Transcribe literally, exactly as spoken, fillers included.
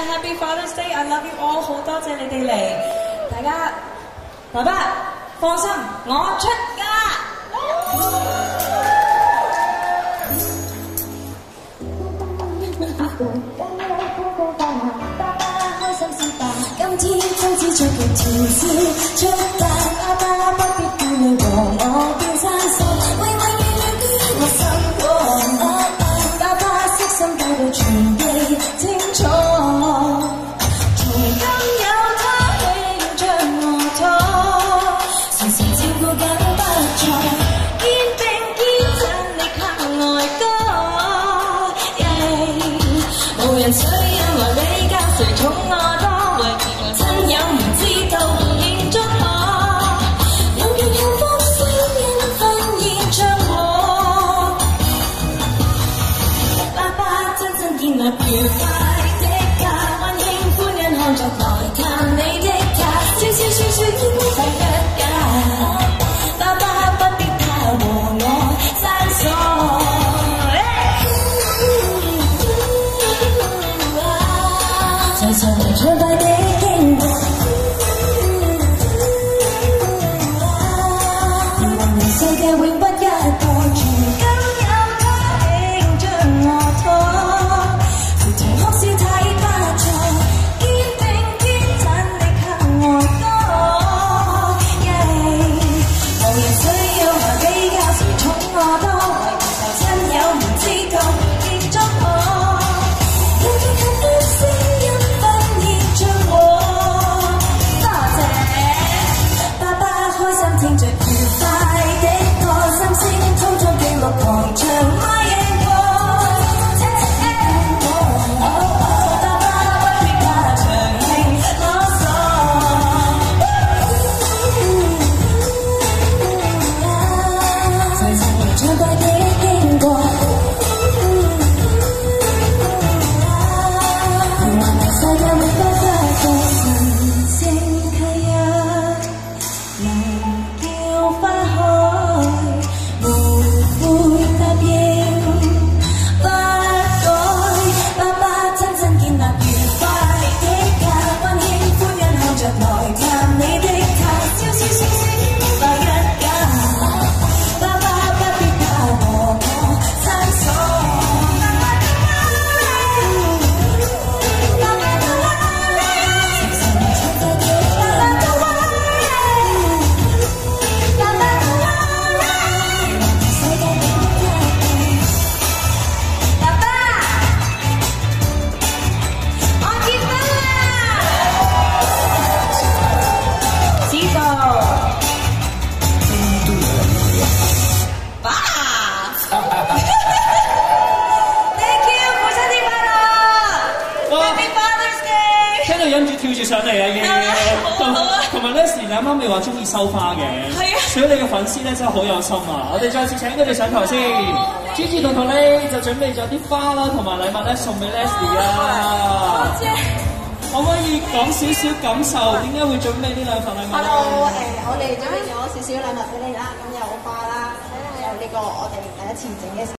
Happy Father's Day. I love you all. 好多謝你哋嚟，大家爸爸放心，我出嫁。 今天終於着件條絲出嫁，爸爸不必顧慮和我變生疏，永永遠遠於我心過。爸爸悉心教導全記清楚，從今有他永將我拖，時時照顧緊不錯，堅定堅振力靠愛歌，無人需因為比較誰寵我多。親友唔知道慶祝我，有件幸福聲音紛現着我。爸爸真正建立愉快的家，溫馨歡欣看着來探你的他，笑笑說說應快一家。爸爸不必怕和我生疏。常常嚟暢快的經過，靈魂世界永不一個，從今有他永將我拖，時常哭笑睇不錯，堅定堅振力靠愛歌，無人需要來比較誰寵我多，唯求親友唔知道慶祝我，有件幸福聲音紛現着我。多謝爸爸開心聽着愉快的歌，心聲滔滔記錄狂唱孖影歌。爸爸不必怕長慶囉嗦，常常嚟暢快的經過。世界永不一個神聖契約，能叫花開，無悔答應不改。爸爸親身建立愉快的家，溫馨歡欣看着來探你的他，笑笑說說明白一家。爸爸不必怕和我生疏。 忍住跳住上嚟啊！已經，同埋 Leslie 你啱啱你話中意收花嘅，係啊，所以你嘅粉絲咧真係好有心啊！我哋再次請佢哋上台先 ，Gigi 同同你就準備咗啲花啦，同埋禮物咧送俾 Leslie 啊！多謝，可唔可以講少少感受？點解會準備呢兩份禮物 ？Hello， 誒、呃，我哋準備咗少少禮物俾你啦，咁有花啦，有呢個我哋第一次整嘅。